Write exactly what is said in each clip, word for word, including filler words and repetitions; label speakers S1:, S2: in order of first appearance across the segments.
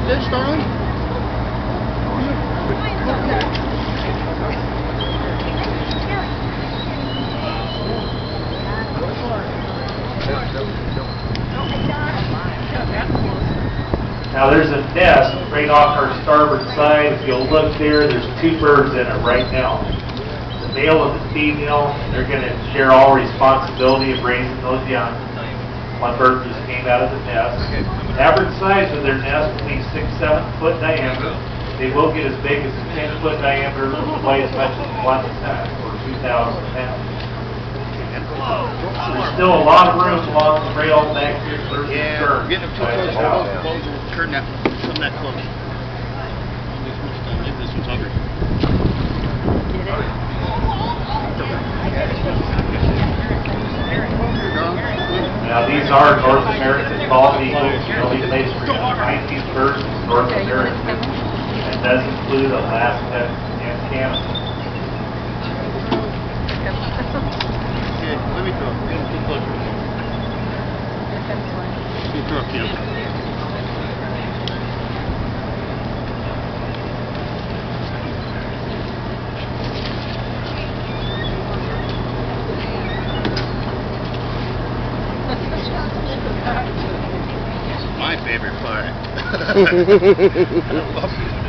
S1: fish, darling?
S2: Now there's a nest right off our starboard side. If you'll look there, there's two birds in it right now. The male and the female, they're going to share all responsibility of raising those young. One bird just came out of the nest. The average size of their nest will be six, seven foot diameter. They will get as big as a ten foot diameter, weigh as much as one ton or two thousand pounds. There's still a lot of room along the trail back here.
S1: Yeah, we're getting them too close. Turn that, turn that close. Maybe this one's hungry.
S2: Now these are North American bald eagles. The only place we're going to find these birds is North America. It does include Alaska and Canada.
S1: Okay, let me throw it. Get him too close. Let me throw it, Kim. My favorite part. I love it.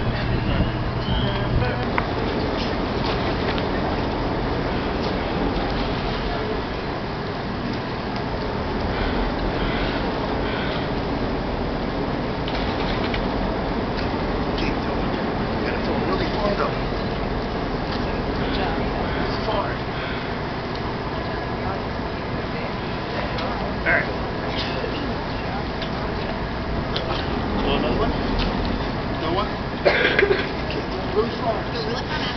S1: Another one? No one? Okay. Really strong.